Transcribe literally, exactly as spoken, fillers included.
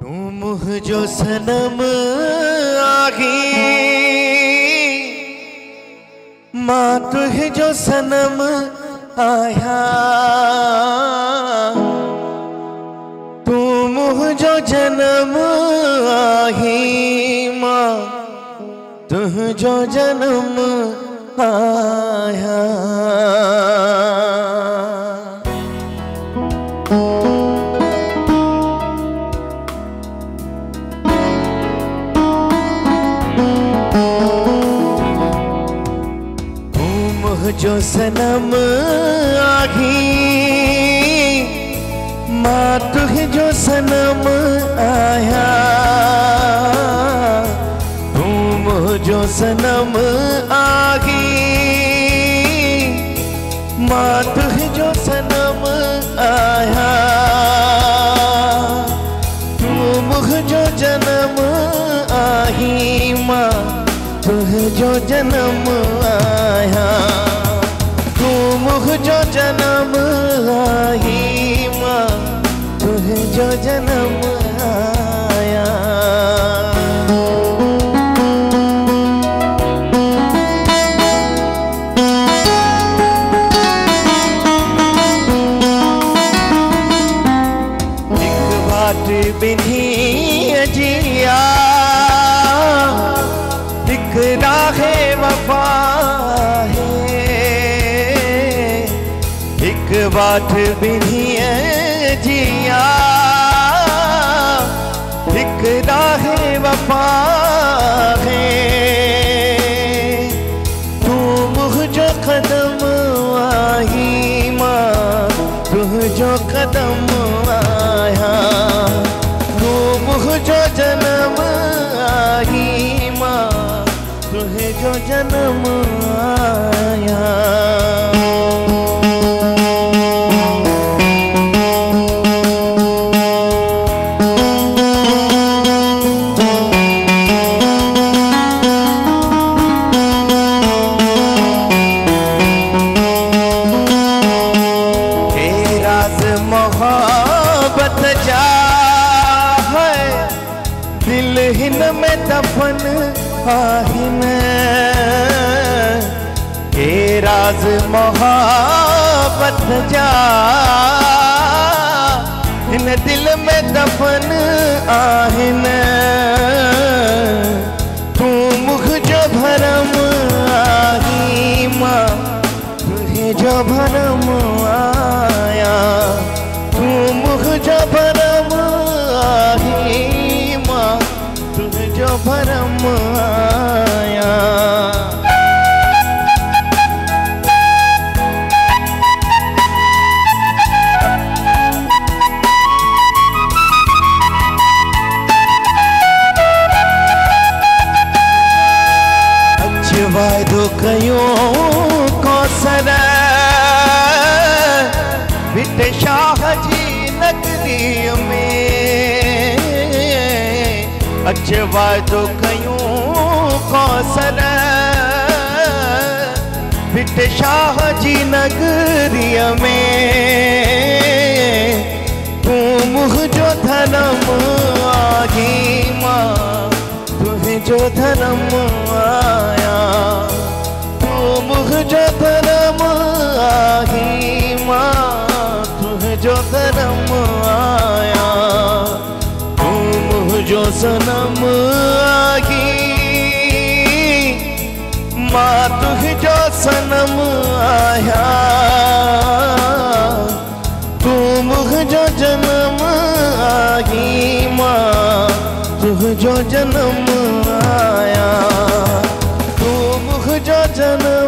तू मुह जो सनम आगी मां तुह जो सनम आया। तू मुह जो जन्म आही मां तुह जो जन्म आया। जो सनम आगी मां तुह जो सनम आया। तू मुह जो सनम आगी मां तुह जो सनम आया। तू मुह जो जन्म आही मां तुह जो जन्म आया। तू मुह जो जन्म आही मां तुह जो जन्म आया। एक बात बिन्ही अजिया एक राहे वफा एक बात बिन्ही जिया एक राहे वफा है। तू मुह जो कदम आही मां तुह जो कदम आया। तू मुह जो जन्म आही मां तुह जो जन्म आया। मोहब्बत जा है दिल हिन में दफन आहिन के राज मोहब्बत जा हिन दिल में दफन आहिन। तू मुख जो भरम आही मां तुझे जो भरम आया। तू मुख जो भरम आही मां तुझ जो भरम आया। अच्छे वायदो कयो कौसर बिट शाह जी नगरी में अच्छे वायदो कयूं कौसर बिट शाह जी नगरी में। तू मुह जो धर्म आही मां तुह जो धर्म आया। तू मुह जो धर्म आही मां जो धर्म आया। तू मुह जो सनम आगी मां तुह जो सनम आया। तू मुह जो जन्म आगी मां तुह जो जन्म आया। तू मुह जो जन्म